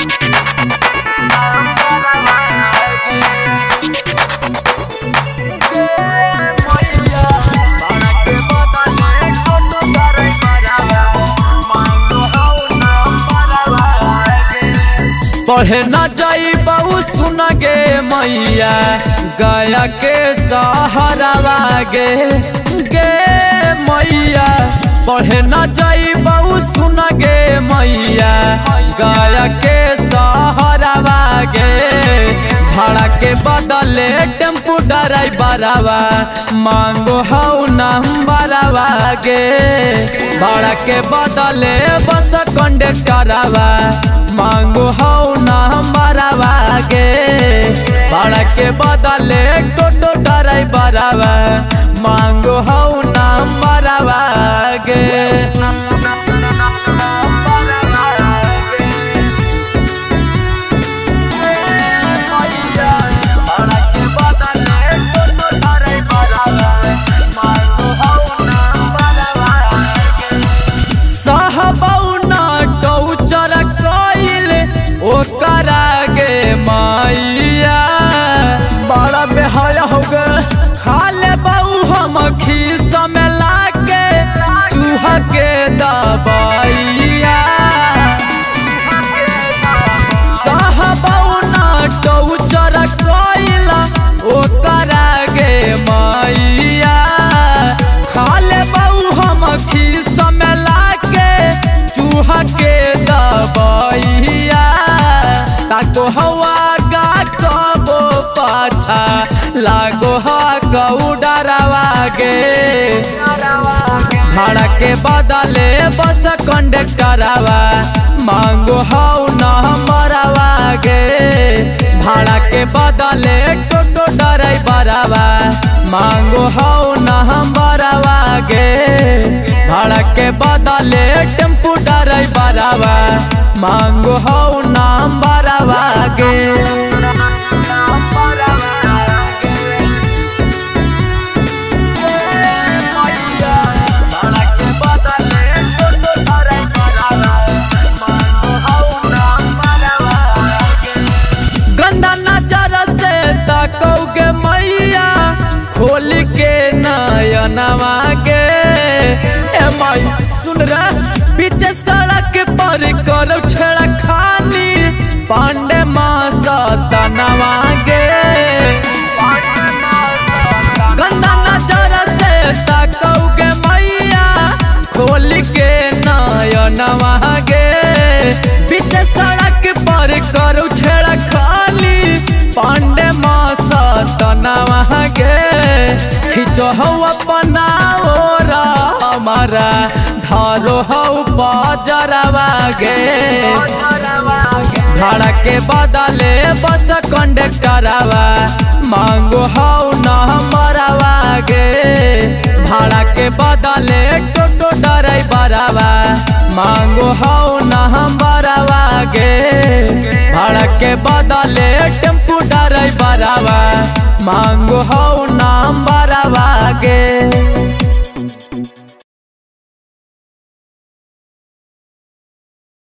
पढ़े न जाई बहु सुन गे मैया गया के सहारावा गे मैया। पढ़े न जाई बहु सुन गे मैया गया के सहारावा गे। भाड़ा के बदले टेम्पू ड्राइवरवा मांगो हऊ नंबरवा गे। भाड़ा के बदले बस कंडक्टरवा मांगो हऊ नंबरवा गे। भाड़ा के बदले टोटो ड्राइवरवा मांगो हऊ नंबरवा गे। मैया बड़ा बेहया हो गए खा ले बहु हम खीस में लाके चूहा के दबाइया। साहबऊ ना टौचर कइला ओकरा गे मैया। खा ले बहु हम खीस में लाके चूहा के दबाइया। ताको हवा गा कबो पाछा लागो हा गौडरवा गे। भाड़ा के बदले बस कंडक्टरवा मांगो हऊ नंबरवा गे। भाड़ा के बदले टोटो ड्राइवरवा मांगो हऊ नंबरवा गे। भाड़ा के बदले टेम्पू ड्राइवरवा मांगो हऊ नंबरवा गे। गंदा नजर से तकौगे मैया खोल के नयनवा गे। ए माई सुन रहा पीछे सड़क पर करो छेड़ा खानी पांडे माँ सतनवा गे। गंदा नजर से तकौगे मैया खोल के नयनवा गे। पीछे सड़क पर करो छेड़ा खाली पांडे माँ सतनवा गे। खिंचो हऊ अपना ओरा हमारा धारो हऊ बाजरवा गे। भाड़ा के बदले बस कंडक्टरवा मांगो हऊ नंबरवा गे। भाड़ा के बदले टोटो ड्राइवरवा मांगो हऊ नंबरवा गे। भाड़ा के बदले टेम्पू ड्राइवरवा मांगो हऊ नंबरवा गे।